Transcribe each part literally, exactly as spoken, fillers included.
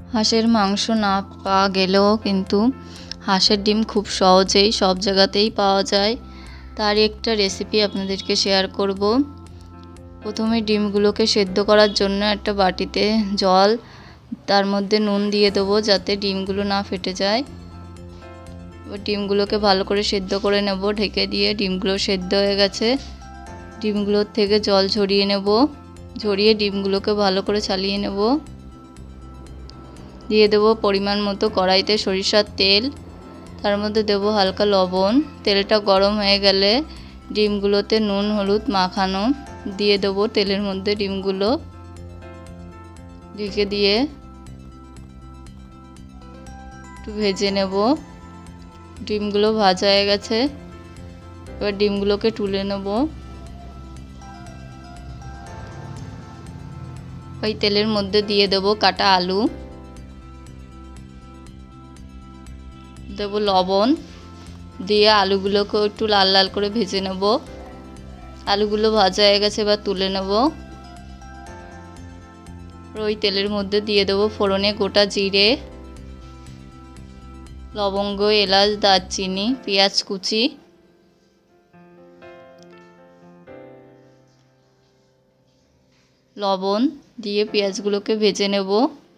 হাঁসের মাংস না পাওয়া গেলেও কিন্তু হাঁসের ডিম খুব সহজেই সব জায়গাতেই পাওয়া যায়। তারই একটা রেসিপি আপনাদেরকে শেয়ার করব। প্রথমে ডিমগুলোকে সেদ্ধ করার জন্য একটা বাটিতে জল, তার মধ্যে নুন দিয়ে দেবো যাতে ডিমগুলো না ফেটে যায়। এবার ডিমগুলোকে ভালো করে সেদ্ধ করে নেব ঢেকে দিয়ে। ডিমগুলো সেদ্ধ হয়ে গেছে, ডিমগুলোর থেকে জল ঝরিয়ে নেব। ঝরিয়ে ডিমগুলোকে ভালো করে চালিয়ে নেব। দিয়ে দেবো পরিমাণ মতো কড়াইতে সরিষার তেল, তার মধ্যে দেবো হালকা লবণ। তেলটা গরম হয়ে গেলে ডিমগুলোতে নুন হলুদ মাখানো দিয়ে দেবো তেলের মধ্যে। ডিমগুলো ঢেকে দিয়ে একটু ভেজে নেব। ডিমগুলো ভাজা হয়ে গেছে, এবার ডিমগুলোকে তুলে নেব। ওই তেলের মধ্যে দিয়ে দেবো কাটা আলু, দেব লবণ, দিয়ে আলুগুলোকে একটু লাল লাল করে ভেজে নেব। আলুগুলো ভাজা হয়ে গেছে, এবার তুলে নেব। ওই তেলের মধ্যে দিয়ে দেবো ফোড়নে গোটা জিরে, লবঙ্গ, এলাচ, দারচিনি, পেঁয়াজ কুচি, লবণ দিয়ে পেঁয়াজগুলোকে ভেজে নেব।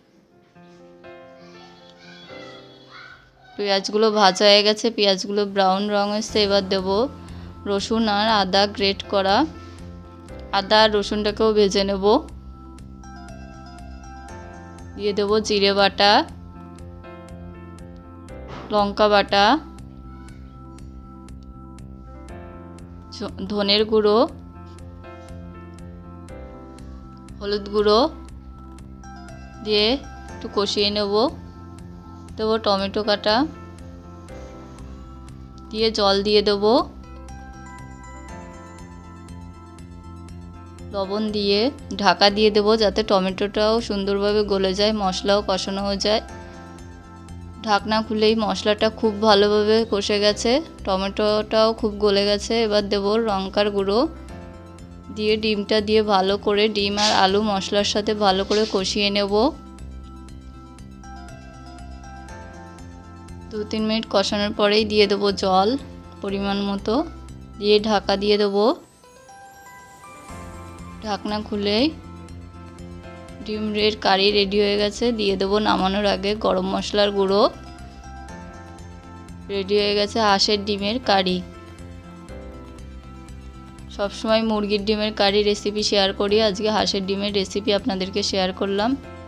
পেঁয়াজগুলো ভাজা হয়ে গেছে, পেঁয়াজগুলো ব্রাউন রং এসছে। এবার দেব রসুন আর আদা গ্রেট করা। আদা আর রসুনটাকেও ভেজে নেব। দিয়ে দেবো জিরে বাটা, লঙ্কা বাটা, ধনের গুঁড়ো, হলুদ গুঁড়ো দিয়ে একটু কষিয়ে নেব। দেবো টমেটো কাটা, দিয়ে জল দিয়ে দেবো। লবণ দিয়ে ঢাকা দিয়ে দেবো যাতে টমেটোটাও সুন্দরভাবে গলে যায়, মশলাও কষানো হয়ে যায়। ঢাকনা খুলেই মশলাটা খুব ভালোভাবে কষে গেছে, টমেটোটাও খুব গলে গেছে। এবার দেবো লঙ্কার গুঁড়ো দিয়ে ডিমটা দিয়ে ভালো করে ডিম আর আলু মশলার সাথে ভালো করে কষিয়ে নেব। দু তিন মিনিট কষানোর পরেই দিয়ে দেবো জল পরিমাণ মতো, দিয়ে ঢাকা দিয়ে দেবো। ঢাকনা খুলেই ডিমের কারি রেডি হয়ে গেছে। দিয়ে দেবো নামানোর আগে গরম মশলার গুঁড়ো। রেডি হয়ে গেছে হাঁসের ডিমের কারি। সবসময় মুরগির ডিমের কারি রেসিপি শেয়ার করি, আজকে হাঁসের ডিমের রেসিপি আপনাদেরকে শেয়ার করলাম।